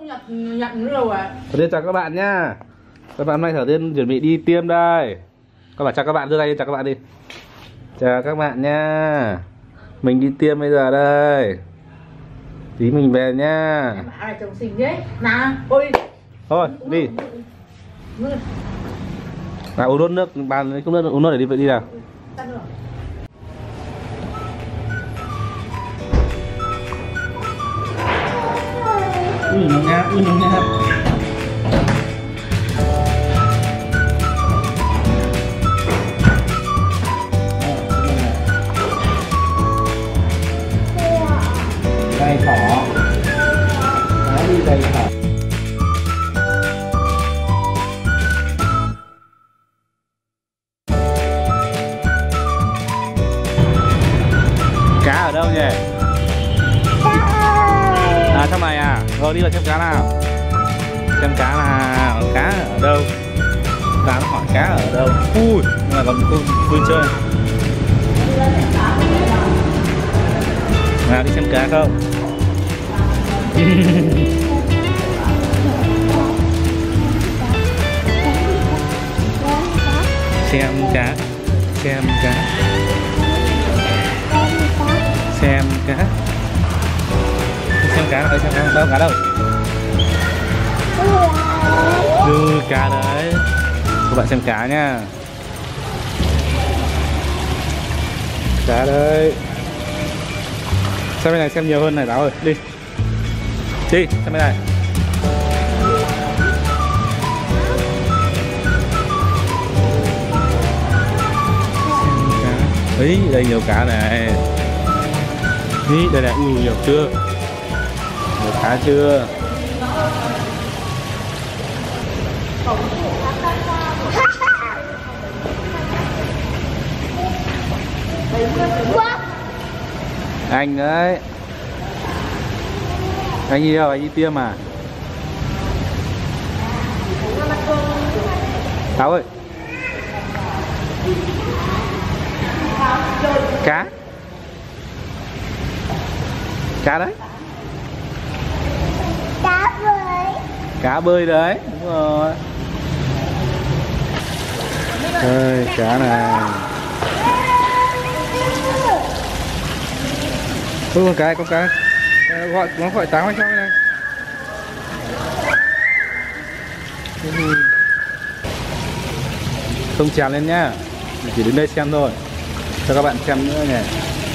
nhận nữa đâu à. Đầu tiên chào các bạn nhá. Các bạn hôm nay Thảo Tiên chuẩn bị đi tiêm đây. Các bạn chào các bạn, đưa tay đi, chào các bạn đi. Chào các bạn nha. Mình đi tiêm bây giờ đây. Tí mình về nha. Bà là chồng xinh đấy. Nào, ôi. Thôi, đi. Nào uống nước, bàn không nước uống nước để đi nào. Nha, nha. Đây thỏ. Đó đi đây thỏ. Cá ở đâu nhỉ? À trong này à? Rồi đi vào xem cá nào. Xem cá nào, cá ở đâu? Ta nó hỏi cá ở đâu? Ui, nhưng mà còn vui chơi. Nào đi xem cá không? Xem cá. Xem cá. Xem cá. Xem cá đâu, xem cá đâu, cá đâu? Cá đấy. Các bạn xem cá nha. Cá đây. Xem bên này xem nhiều hơn này Táo ơi, đi. Đi, xem bên này. Xem cá. Ấy, đây nhiều cá này. Ý, đây này, nhiều chưa? Nhiều cá chưa? Anh đấy. Anh đi đâu? Anh đi tiêm à? Táo ơi. Cá. Cá đấy. Cá bơi. Cá bơi đấy, đúng rồi. Đây, cá này. Con cá nó gọi Táo hay sao này. Không trèo lên nhá, mình chỉ đứng đây xem thôi, cho các bạn xem nữa nhỉ.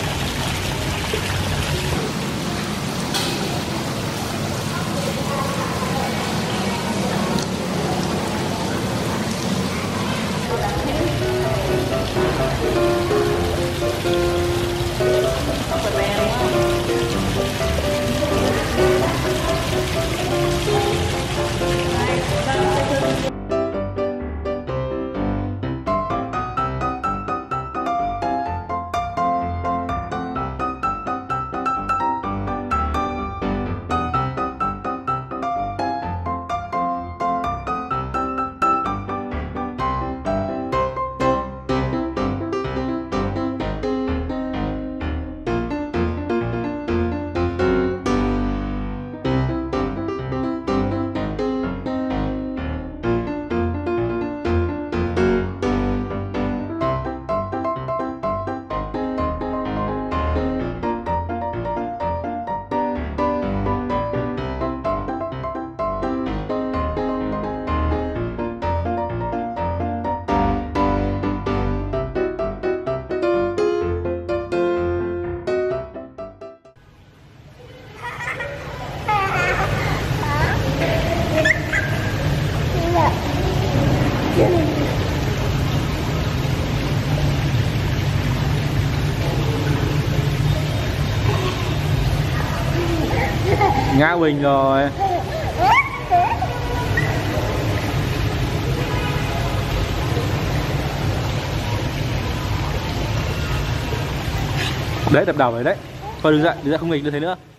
Ngã mình rồi. Đấy, đập đầu rồi đấy. Thôi đứng dậy không nghịch như thế nữa.